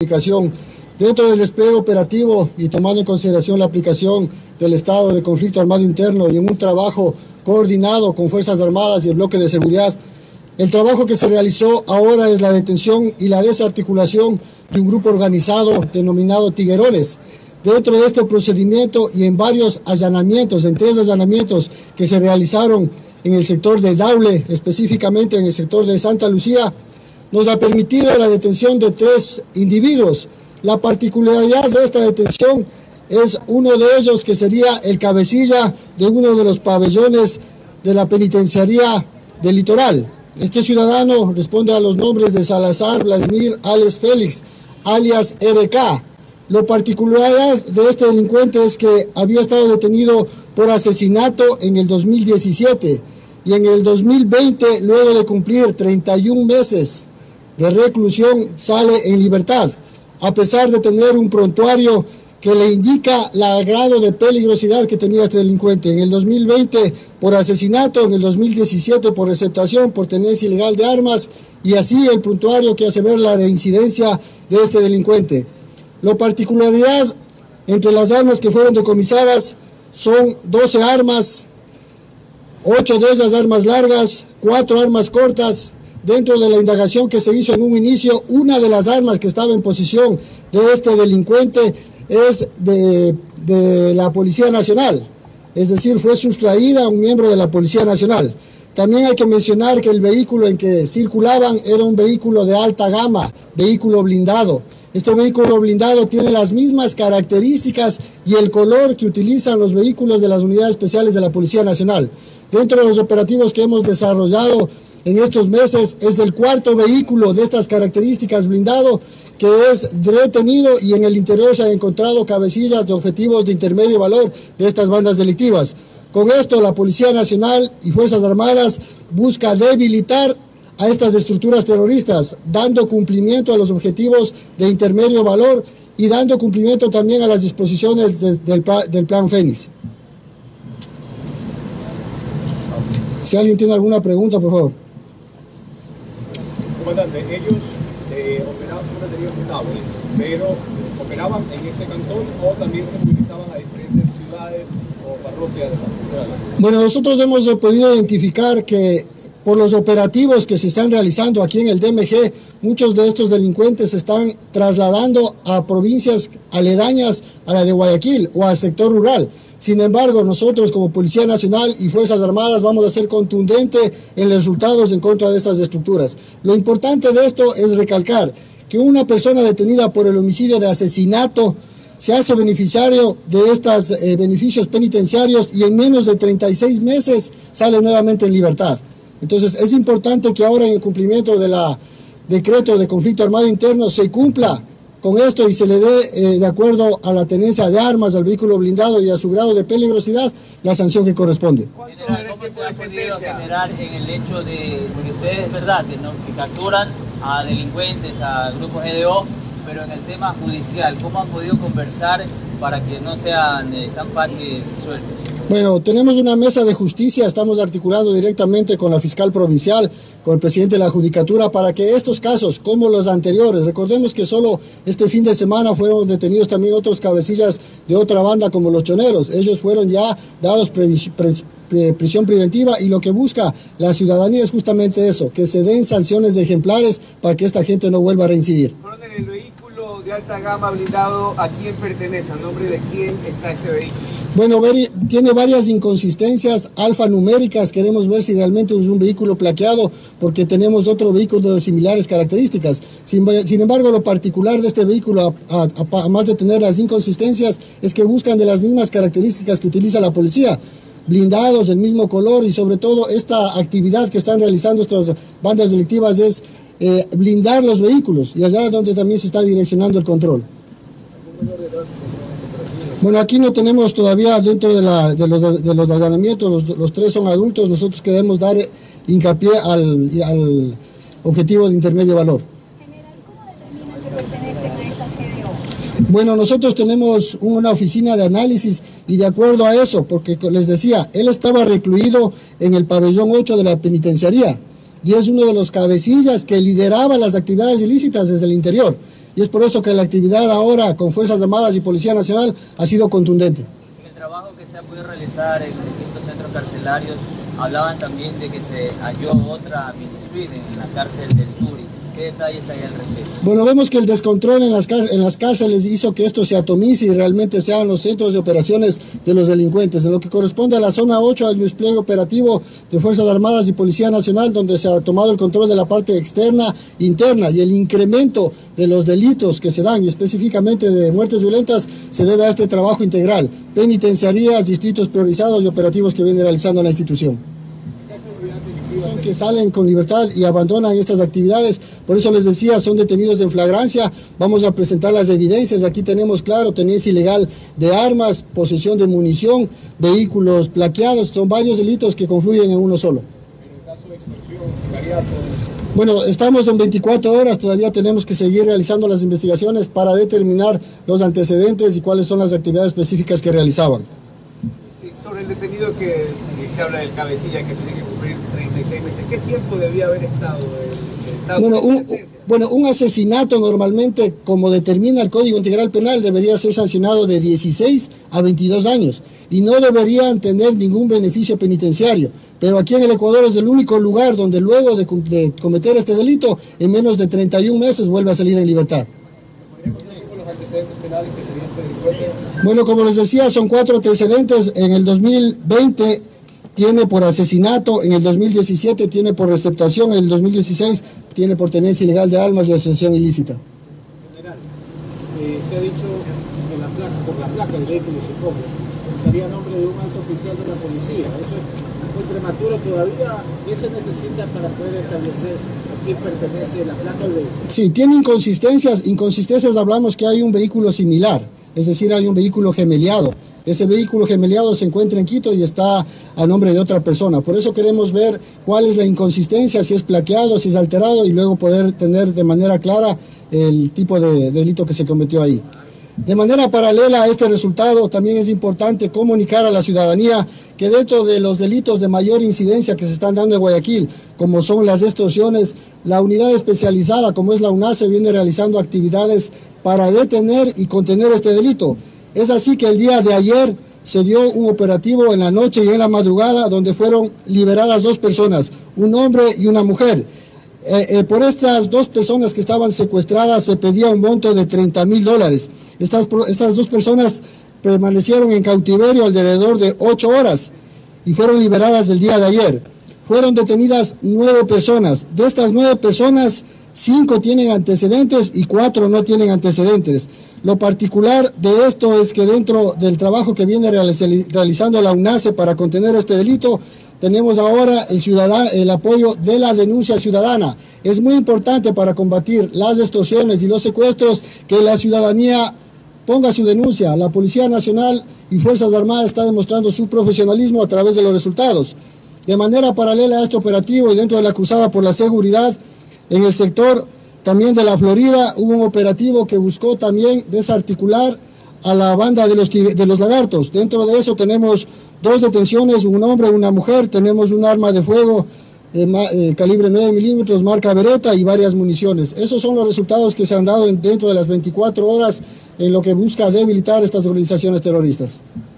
comunicación. Dentro del despliegue operativo y tomando en consideración la aplicación del estado de conflicto armado interno y en un trabajo coordinado con Fuerzas Armadas y el bloque de seguridad, el trabajo que se realizó ahora es la detención y la desarticulación de un grupo organizado denominado Tiguerones. Dentro de este procedimiento y en varios allanamientos, en 3 allanamientos que se realizaron en el sector de Daule, específicamente en el sector de Santa Lucía, nos ha permitido la detención de 3 individuos. La particularidad de esta detención es uno de ellos que sería el cabecilla de uno de los pabellones de la penitenciaría del Litoral. Este ciudadano responde a los nombres de Salazar Vladimir Alex Félix, alias RK. Lo particular de este delincuente es que había estado detenido por asesinato en el 2017 y en el 2020, luego de cumplir 31 meses de reclusión, sale en libertad, a pesar de tener un prontuario que le indica el grado de peligrosidad que tenía este delincuente. En el 2020 por asesinato, en el 2017 por receptación, por tenencia ilegal de armas, y así el prontuario que hace ver la reincidencia de este delincuente. La particularidad entre las armas que fueron decomisadas son 12 armas, 8 de ellas armas largas, 4 armas cortas. Dentro de la indagación que se hizo en un inicio, una de las armas que estaba en posesión de este delincuente es de la Policía Nacional, es decir, fue sustraída a un miembro de la Policía Nacional. También hay que mencionar que el vehículo en que circulaban era un vehículo de alta gama, vehículo blindado. Este vehículo blindado tiene las mismas características y el color que utilizan los vehículos de las unidades especiales de la Policía Nacional. Dentro de los operativos que hemos desarrollado en estos meses, es el 4º vehículo de estas características blindado que es retenido, y en el interior se han encontrado cabecillas de objetivos de intermedio valor de estas bandas delictivas. Con esto, la Policía Nacional y Fuerzas Armadas busca debilitar a estas estructuras terroristas, dando cumplimiento a los objetivos de intermedio valor y dando cumplimiento también a las disposiciones del Plan Fénix. Si alguien tiene alguna pregunta, por favor. Comandante, ellos operaban por baterías mutables, pero operaban en ese cantón o también se movilizaban a diferentes ciudades o parroquias de San Pedro. Bueno, nosotros hemos podido identificar que por los operativos que se están realizando aquí en el DMG, muchos de estos delincuentes se están trasladando a provincias aledañas a la de Guayaquil o al sector rural. Sin embargo, nosotros como Policía Nacional y Fuerzas Armadas vamos a ser contundentes en los resultados en contra de estas estructuras. Lo importante de esto es recalcar que una persona detenida por el homicidio de asesinato se hace beneficiario de estos beneficios penitenciarios y en menos de 36 meses sale nuevamente en libertad. Entonces es importante que ahora en el cumplimiento del decreto de conflicto armado interno se cumpla con esto y se le dé, de acuerdo a la tenencia de armas, al vehículo blindado y a su grado de peligrosidad, la sanción que corresponde. General, ¿cómo se ha podido generar en el hecho de, porque ustedes es verdad que capturan a delincuentes, a grupos GDO, pero en el tema judicial, ¿cómo han podido conversar para que no sean tan fácil sueltos? Bueno, tenemos una mesa de justicia, estamos articulando directamente con la fiscal provincial, con el presidente de la Judicatura, para que estos casos, como los anteriores, recordemos que solo este fin de semana fueron detenidos también otros cabecillas de otra banda como los choneros. Ellos fueron ya dados prisión preventiva y lo que busca la ciudadanía es justamente eso, que se den sanciones ejemplares para que esta gente no vuelva a reincidir. El vehículo de alta gama blindado, ¿a quién pertenece? ¿A nombre de quién está este vehículo? Bueno, tiene varias inconsistencias alfanuméricas. Queremos ver si realmente es un vehículo plaqueado, porque tenemos otro vehículo de similares características. Sin embargo, lo particular de este vehículo, además de tener las inconsistencias, es que buscan de las mismas características que utiliza la policía. Blindados, del mismo color, y sobre todo esta actividad que están realizando estas bandas delictivas es blindar los vehículos, y allá es donde también se está direccionando el control. Bueno, aquí no tenemos todavía dentro de los allanamientos, los 3 son adultos. Nosotros queremos dar hincapié al objetivo de intermedio valor. General, ¿cómo determinan que pertenecen a estas GDO? Bueno, nosotros tenemos una oficina de análisis y de acuerdo a eso, porque les decía, él estaba recluido en el pabellón 8 de la penitenciaría y es uno de los cabecillas que lideraba las actividades ilícitas desde el interior. y es por eso que la actividad ahora con Fuerzas Armadas y Policía Nacional ha sido contundente. En el trabajo que se ha podido realizar en distintos centros carcelarios, hablaban también de que se halló otra mini suite en la cárcel del Turi. ¿Qué detalles hay al respecto? Bueno, vemos que el descontrol en las cárceles hizo que esto se atomice y realmente sean los centros de operaciones de los delincuentes. En lo que corresponde a la zona 8, al despliegue operativo de Fuerzas Armadas y Policía Nacional, donde se ha tomado el control de la parte externa, interna, y el incremento de los delitos que se dan, y específicamente de muertes violentas, se debe a este trabajo integral, penitenciarías, distritos priorizados y operativos que viene realizando la institución. Que salen con libertad y abandonan estas actividades, por eso les decía, son detenidos en flagrancia. Vamos a presentar las evidencias. Aquí tenemos claro, tenencia ilegal de armas, posesión de munición, vehículos plaqueados, son varios delitos que confluyen en uno solo. En el caso de extorsión, sicariato. Bueno, estamos en 24 horas, todavía tenemos que seguir realizando las investigaciones para determinar los antecedentes y cuáles son las actividades específicas que realizaban. Sobre el detenido que habla del cabecilla, que tiene que cumplir 36 meses, ¿qué tiempo debía haber estado Bueno, un asesinato normalmente, como determina el Código Integral Penal, debería ser sancionado de 16 a 22 años y no deberían tener ningún beneficio penitenciario. Pero aquí en el Ecuador es el único lugar donde luego de cometer este delito, en menos de 31 meses vuelve a salir en libertad. los antecedentes penales que tenía este delincuente? Bueno, como les decía, son 4 antecedentes. En el 2020 tiene por asesinato, en el 2017 tiene por receptación, en el 2016 tiene por tenencia ilegal de armas y asociación ilícita. General, se ha dicho que por la placa del vehículo, supongo, estaría a nombre de un alto oficial de la policía. Eso es muy prematuro todavía. ¿Qué se necesita para poder establecer a quién pertenece la placa del vehículo? Sí, tiene inconsistencias. Inconsistencias hablamos que hay un vehículo similar, es decir, hay un vehículo gemeliado. Ese vehículo gemeliado se encuentra en Quito y está a nombre de otra persona. Por eso queremos ver cuál es la inconsistencia, si es plaqueado, si es alterado, y luego poder tener de manera clara el tipo de delito que se cometió ahí. De manera paralela a este resultado, también es importante comunicar a la ciudadanía que dentro de los delitos de mayor incidencia que se están dando en Guayaquil, como son las extorsiones, la unidad especializada como es la UNACE viene realizando actividades para detener y contener este delito. Es así que el día de ayer se dio un operativo en la noche y en la madrugada donde fueron liberadas 2 personas, un hombre y una mujer. Por estas 2 personas que estaban secuestradas se pedía un monto de $30,000. Estas 2 personas permanecieron en cautiverio alrededor de 8 horas y fueron liberadas el día de ayer. Fueron detenidas 9 personas. De estas 9 personas, 5 tienen antecedentes y 4 no tienen antecedentes. Lo particular de esto es que dentro del trabajo que viene realizando la UNACE para contener este delito, tenemos ahora el apoyo de la denuncia ciudadana. Es muy importante para combatir las extorsiones y los secuestros que la ciudadanía ponga su denuncia. La Policía Nacional y Fuerzas Armadas está demostrando su profesionalismo a través de los resultados. De manera paralela a este operativo y dentro de la cruzada por la seguridad, en el sector también de la Florida hubo un operativo que buscó también desarticular a la banda de los lagartos. Dentro de eso tenemos 2 detenciones, un hombre y una mujer, tenemos un arma de fuego calibre 9 milímetros, marca Beretta, y varias municiones. Esos son los resultados que se han dado dentro de las 24 horas en lo que busca debilitar estas organizaciones terroristas.